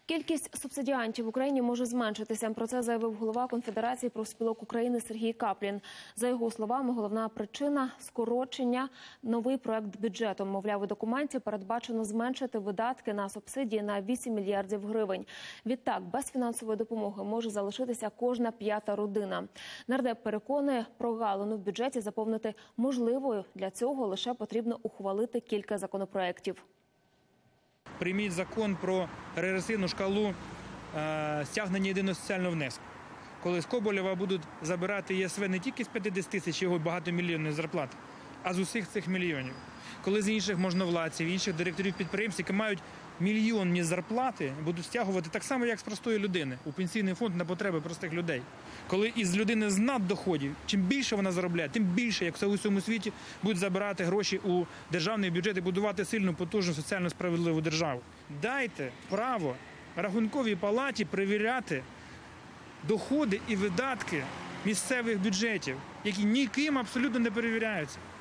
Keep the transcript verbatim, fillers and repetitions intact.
Кількість субсидіантів в Україні може зменшитися. Про це заявив голова Конфедерації профспілок України Сергій Каплін. За його словами, головна причина – скорочення, новий проект бюджету. Мовляв, у документі передбачено зменшити видатки на субсидії на вісім мільярдів гривень. Відтак, без фінансової допомоги може залишитися кожна п'ята родина. Нардеп переконує, прогалину в бюджеті заповнити можливою. Для цього лише потрібно ухвалити кілька законопроєктів. Прийміть закон про регресивну шкалу е, стягнення єдиного соціального внеску. Коли з Коболєва будуть забирати ЄСВ не тільки з п'ятдесят тисяч його багатомільйонної зарплати, а з усіх цих мільйонів. Коли з інших можновладців, інших директорів підприємств, які мають мільйонні зарплати, будуть стягувати так само, як з простої людини, у пенсійний фонд на потреби простих людей. Коли із людини з наддоходів, чим більше вона заробляє, тим більше, як в усьому світі, будуть забирати гроші у державний бюджет і будувати сильну, потужну, соціально справедливу державу. Дайте право Рахунковій палаті перевіряти доходи і видатки місцевих бюджетів, які ніким абсолютно не перевіряються.